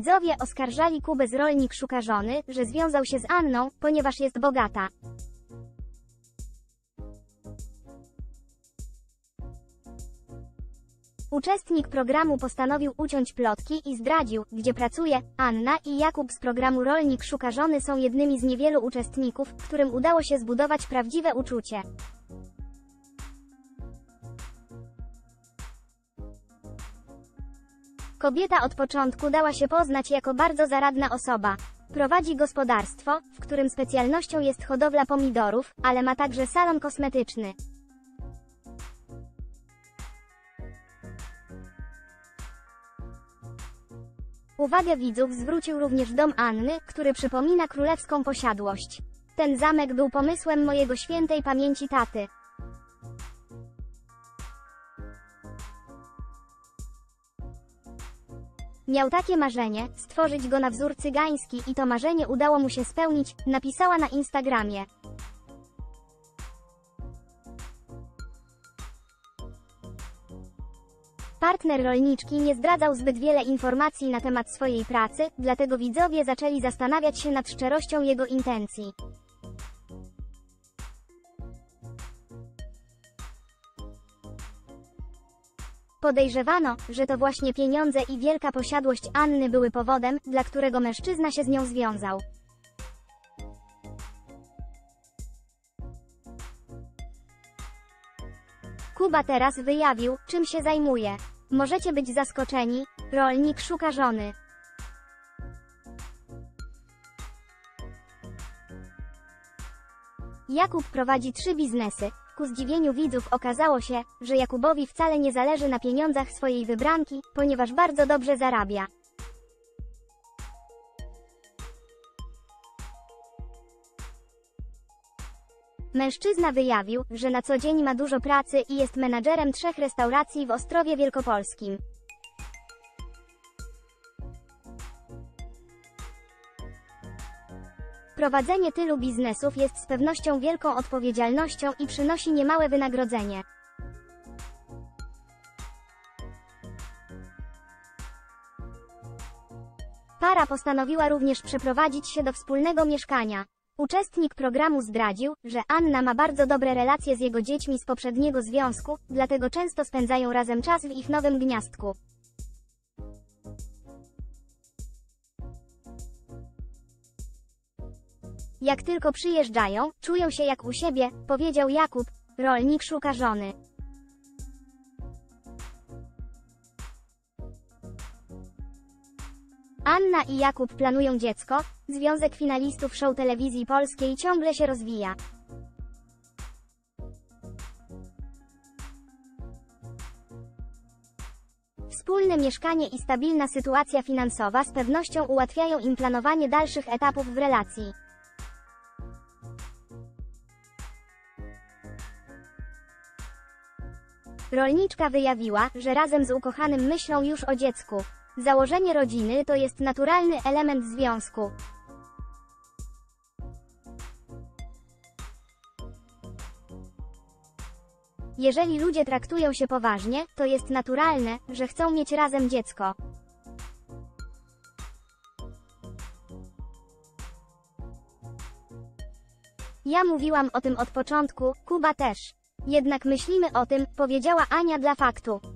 Widzowie oskarżali Kubę z Rolnik Szuka Żony, że związał się z Anną, ponieważ jest bogata. Uczestnik programu postanowił uciąć plotki i zdradził, gdzie pracuje. Anna i Jakub z programu Rolnik Szuka Żony są jednymi z niewielu uczestników, którym udało się zbudować prawdziwe uczucie. Kobieta od początku dała się poznać jako bardzo zaradna osoba. Prowadzi gospodarstwo, w którym specjalnością jest hodowla pomidorów, ale ma także salon kosmetyczny. Uwagę widzów zwrócił również dom Anny, który przypomina królewską posiadłość. Ten zamek był pomysłem mojego świętej pamięci taty. Miał takie marzenie, stworzyć go na wzór cygański i to marzenie udało mu się spełnić, napisała na Instagramie. Partner rolniczki nie zdradzał zbyt wiele informacji na temat swojej pracy, dlatego widzowie zaczęli zastanawiać się nad szczerością jego intencji. Podejrzewano, że to właśnie pieniądze i wielka posiadłość Anny były powodem, dla którego mężczyzna się z nią związał. Kuba teraz wyjawił, czym się zajmuje. Możecie być zaskoczeni. Rolnik szuka żony. Jakub prowadzi 3 biznesy. Ku zdziwieniu widzów okazało się, że Jakubowi wcale nie zależy na pieniądzach swojej wybranki, ponieważ bardzo dobrze zarabia. Mężczyzna wyjawił, że na co dzień ma dużo pracy i jest menadżerem 3 restauracji w Ostrowie Wielkopolskim. Prowadzenie tylu biznesów jest z pewnością wielką odpowiedzialnością i przynosi niemałe wynagrodzenie. Para postanowiła również przeprowadzić się do wspólnego mieszkania. Uczestnik programu zdradził, że Anna ma bardzo dobre relacje z jego dziećmi z poprzedniego związku, dlatego często spędzają razem czas w ich nowym gniazdku. Jak tylko przyjeżdżają, czują się jak u siebie, powiedział Jakub. Rolnik szuka żony. Anna i Jakub planują dziecko. Związek finalistów show telewizji polskiej ciągle się rozwija. Wspólne mieszkanie i stabilna sytuacja finansowa z pewnością ułatwiają im planowanie dalszych etapów w relacji. Rolniczka wyjawiła, że razem z ukochanym myślą już o dziecku. Założenie rodziny to jest naturalny element związku. Jeżeli ludzie traktują się poważnie, to jest naturalne, że chcą mieć razem dziecko. Ja mówiłam o tym od początku, Kuba też. Jednak myślimy o tym, powiedziała Ania dla Faktu.